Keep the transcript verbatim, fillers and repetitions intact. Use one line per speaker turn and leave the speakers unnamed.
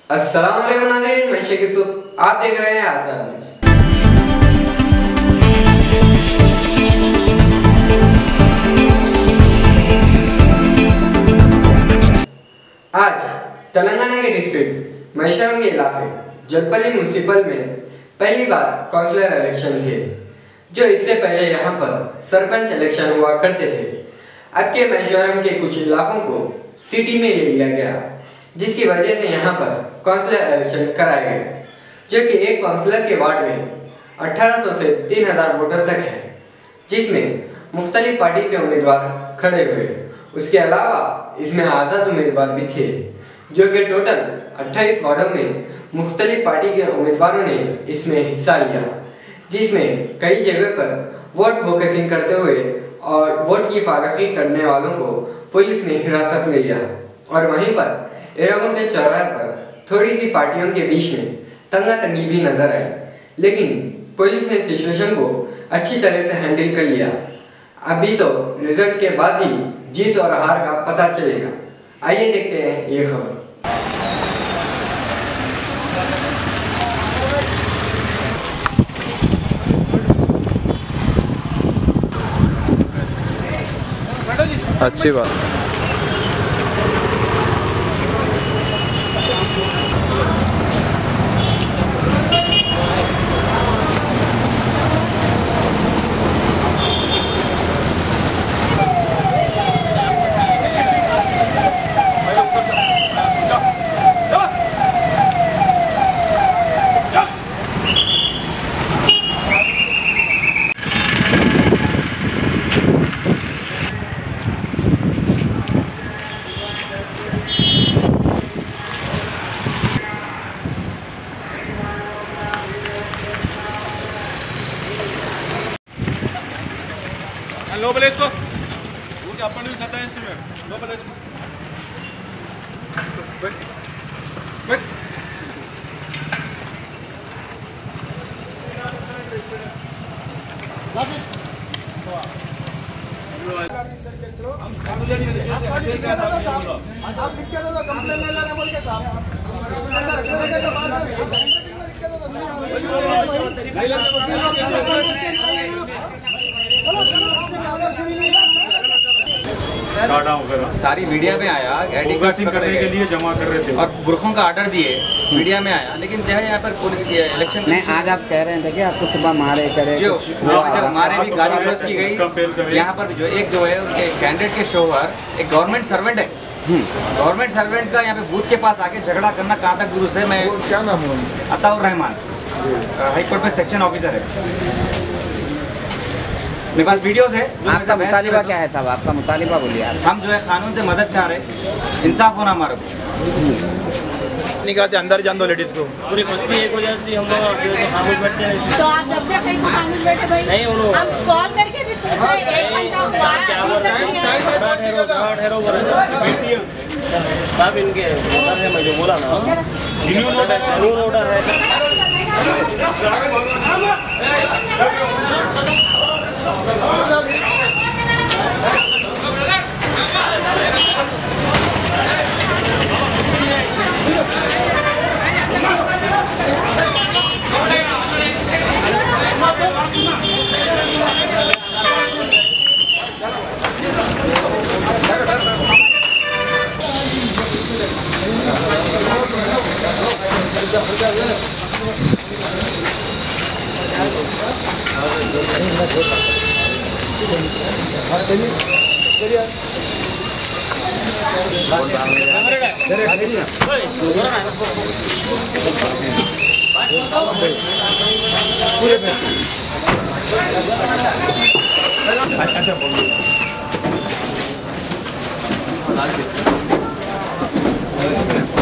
अस्सलाम वालेकुम नाज़रीन, मैं शेख यूसुफ, आप देख रहे हैं आज़ाद न्यूज़। आज तेलंगाना के डिस्ट्रिक्ट मैशरम के इलाके जलपल्ली म्यूनिसिपल में पहली बार काउंसिलर इलेक्शन थे, जो इससे पहले यहाँ पर सरपंच इलेक्शन हुआ करते थे। अब के मैशरम के कुछ इलाकों को सिटी में ले लिया गया, जिसकी वजह से यहाँ पर काउंसिलर इलेक्शन कराए गए, जो कि एक काउंसिलर के वार्ड में अठारह सौ से तीन हज़ार वोटर तक है, जिसमें मुख्तलिफ पार्टी से उम्मीदवार खड़े हुए। उसके अलावा इसमें आज़ाद उम्मीदवार भी थे, जो कि टोटल अट्ठाईस वार्डों में मुख्तलिफ पार्टी के उम्मीदवारों ने इसमें हिस्सा लिया, जिसमें कई जगह पर वोट बोकसिंग करते हुए और वोट की फारगी करने वालों को पुलिस ने हिरासत में लिया। और वहीं पर एरागुंटे चौराहे पर थोड़ी सी पार्टियों के बीच में तंगातंगी भी नजर आई, लेकिन पुलिस ने सिचुएशन को अच्छी तरह से हैंडल कर लिया। अभी तो रिजल्ट के बाद ही जीत और हार का पता चलेगा। आइए देखते हैं ये खबर।
अच्छी बात।
लो बोले इसको वो क्या अपन भी सकता है इसमें लो बोले इसको बैठ बैठ आप लिख के दो कंप्लेन ले लेना बोल के साहब
सारी मीडिया में आया,
एडिटिंग करने के लिए जमा कर रहे थे
और बुरखों का ऑर्डर दिए, मीडिया में आया, लेकिन जो है यहाँ पर पुलिस की इलेक्शन
नहीं, आज आप कह रहे थे कि आपको सुबह मारे करे
जो हमारे भी गाली गलौज की गई। यहाँ पर जो एक जो है उनके कैंडिडेट के शोहर एक गवर्नमेंट सर्वेंट है, गवर्नमेंट सर्वेंट का यहाँ पे बूथ के पास आके झगड़ा करना कहाँ तक दुरुस्त है? मैं क्या नाम है? अताउर रहमान, हाईकोर्ट में सेक्शन ऑफिसर है। मेरे पास वीडियोस है।
आपका मुतालिबा क्या है साहब? आपका मुतालिबा बोलिए आप।
हम जो है कानून से मदद चाह रहे, इंसाफ होना हमारे को।
निकालते अंदर जान दो लेडीज को,
पूरी बस्ती एक हो जाती है। हम लोग खामोश बैठते हैं, तो आप जब से कहीं को खामोश बैठे भाई नहीं, उन्होंने हम कॉल करके भी पूछ रहे हैं, एक घंटा हुआ अभी तक नहीं आया। ठहरो ठहरो ठहरो साहब, इनके ऑर्डर है, मैं जो बोला ना जरूर ऑर्डर है।
अच्छा